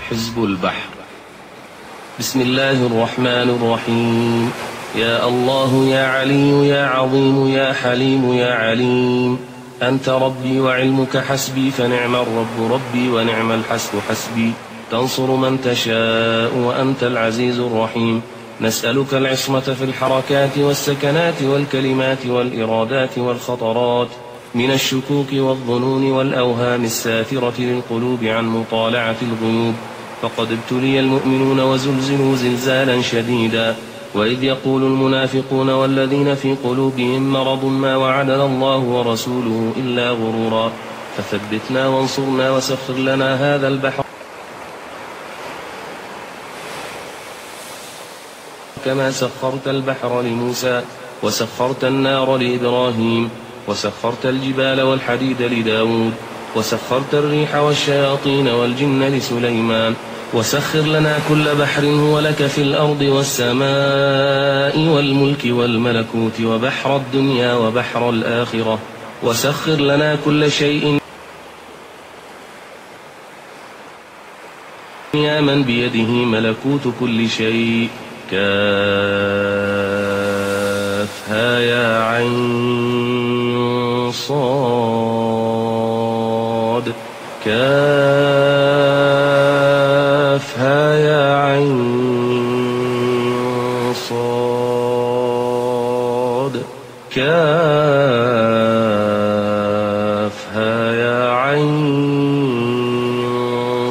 حزب البحر. بسم الله الرحمن الرحيم. يا الله يا علي يا عظيم يا حليم يا عليم، أنت ربي وعلمك حسبي، فنعم الرب ربي ونعم الحسب حسبي. تنصر من تشاء وأنت العزيز الرحيم. نسألك العصمة في الحركات والسكنات والكلمات والإرادات والخطرات، من الشكوك والظنون والأوهام الساثرة للقلوب عن مطالعة الغيوب. فقد ابتلي المؤمنون وزلزلوا زلزالا شديدا، وإذ يقول المنافقون والذين في قلوبهم مرض ما وعدنا الله ورسوله إلا غرورا. فثبتنا وانصرنا وسخر لنا هذا البحر كما سخرت البحر لموسى، وسخرت النار لإبراهيم، وسخرت الجبال والحديد لداود، وسخرت الريح والشياطين والجن لسليمان. وسخر لنا كل بحر هو لك في الأرض والسماء والملك والملكوت، وبحر الدنيا وبحر الآخرة. وسخر لنا كل شيء يا من بيده ملكوت كل شيء. كافها يا عين صاد، كافها يا عين صاد، كافها يا عين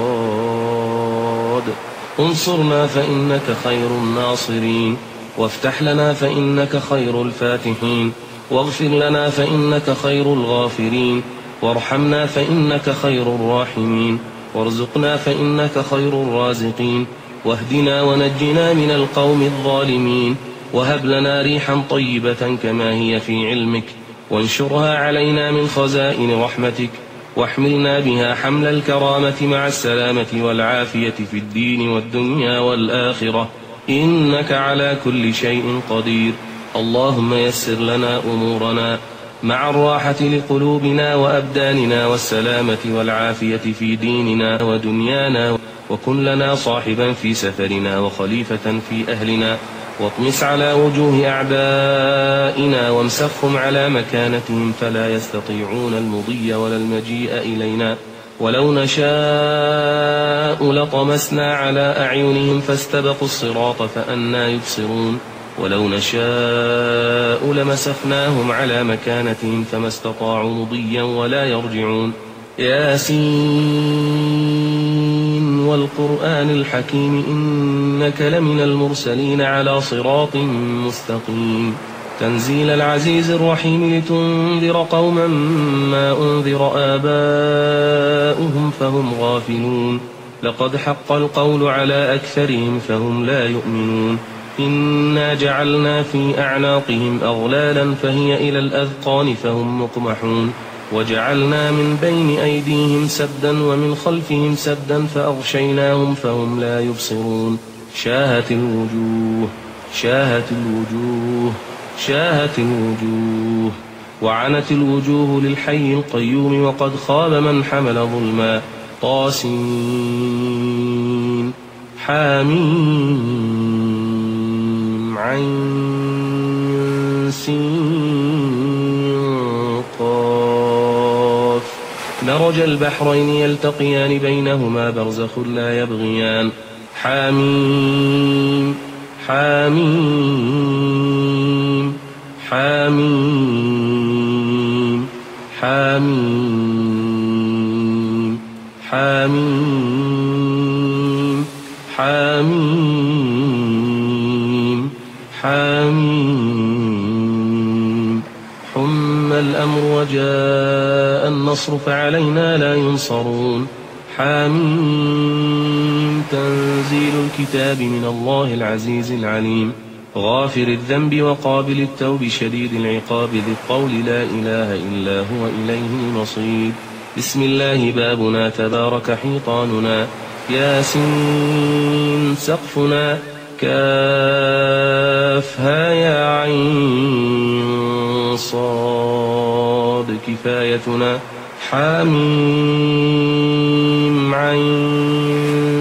صاد. انصرنا فإنك خير الناصرين، وافتح لنا فإنك خير الفاتحين، واغفر لنا فإنك خير الغافرين، وارحمنا فإنك خير الراحمين، وارزقنا فإنك خير الرازقين، واهدنا ونجنا من القوم الظالمين. وهب لنا ريحا طيبة كما هي في علمك، وانشرها علينا من خزائن رحمتك، واحملنا بها حمل الكرامة مع السلامة والعافية في الدين والدنيا والآخرة، إنك على كل شيء قدير. اللهم يسر لنا أمورنا مع الراحة لقلوبنا وأبداننا، والسلامة والعافية في ديننا ودنيانا. وكن لنا صاحبا في سفرنا وخليفة في أهلنا، واطمس على وجوه أعدائنا، وامسخهم على مكانتهم فلا يستطيعون المضي ولا المجيء إلينا. ولو نشاء لطمسنا على أعينهم فاستبقوا الصراط فأنى يبصرون. ولو نشاء لمسخناهم على مكانتهم فما استطاعوا مضيا ولا يرجعون. ياسين والقرآن الحكيم، إنك لمن المرسلين على صراط مستقيم. تنزيل العزيز الرحيم، لتنذر قوما ما أنذر آباؤهم فهم غافلون. لقد حق القول على أكثرهم فهم لا يؤمنون. إنا جعلنا في أعناقهم أغلالا فهي إلى الأذقان فهم مقمحون. وجعلنا من بين أيديهم سدا ومن خلفهم سدا فأغشيناهم فهم لا يبصرون. شاهت الوجوه شاهت الوجوه شاهت الوجوه، وعنت الوجوه للحي القيوم، وقد خاب من حمل ظلما. طاسين حاميم عين سين قاف. مرج البحرين يلتقيان بينهما برزخ لا يبغيان. حاميم حاميم حاميم حاميم حاميم حاميم حاميم. حم الأمر وجاء النصر فعلينا لا ينصرون. حاميم تنزيل الكتاب من الله العزيز العليم، غافر الذنب وقابل التوب شديد العقاب ذي الطول لا إله إلا هو إليه المصير. بسم الله بابنا تبارك حيطاننا. ياسين سقفنا. كافها يا عين صاد كفايتنا. حاميم عين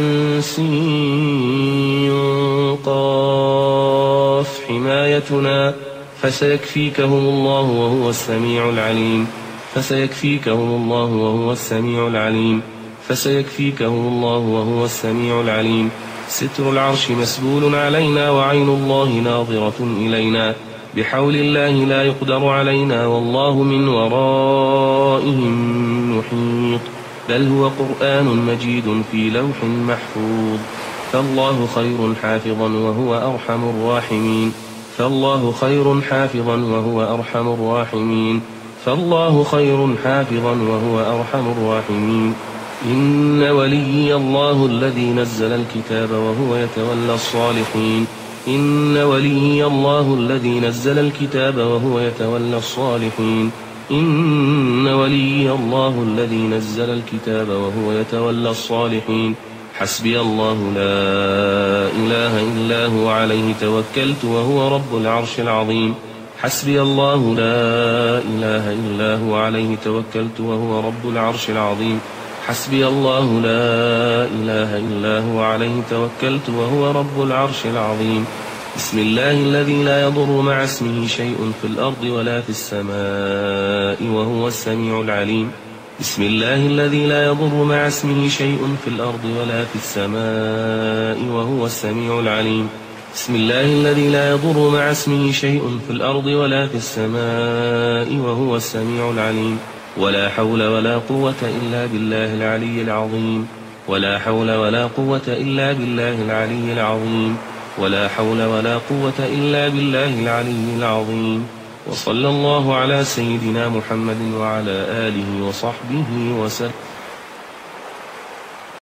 قاف حمايتنا فسيكفيكهم الله وهو السميع العليم فسيكفيكهم الله وهو السميع العليم فسيكفيكهم الله وهو السميع العليم ستر العرش مسبول علينا وعين الله ناظرة إلينا بحول الله لا يقدر علينا والله من ورائهم محيط بل هو قرآن مجيد في لوح محفوظ فالله خير حافظا وهو أرحم الراحمين فالله خير حافظا وهو أرحم الراحمين فالله خير حافظا وهو أرحم الراحمين إن وليي الله الذي نزل الكتاب وهو يتولى الصالحين إن وليي الله الذي نزل الكتاب وهو يتولى الصالحين إن وليي الله الذي نزل الكتاب وهو يتولى الصالحين حسبي الله لا إله إلا هو عليه توكلت وهو رب العرش العظيم حسبي الله لا إله إلا هو عليه توكلت وهو رب العرش العظيم حسبي الله لا إله إلا هو عليه توكلت وهو رب العرش العظيم بسم الله الذي لا يضر مع اسمه شيء في الأرض ولا في السماء وهو السميع العليم بسم الله الذي لا يضر مع اسمه شيء في الأرض ولا في السماء وهو السميع العليم بسم الله الذي لا يضر مع اسمه شيء في الأرض ولا في السماء وهو السميع العليم ولا حول ولا قوة إلا بالله العلي العظيم ولا حول ولا قوة إلا بالله العلي العظيم ولا حول ولا قوة إلا بالله العلي العظيم وصلى الله على سيدنا محمد وعلى آله وصحبه وسلم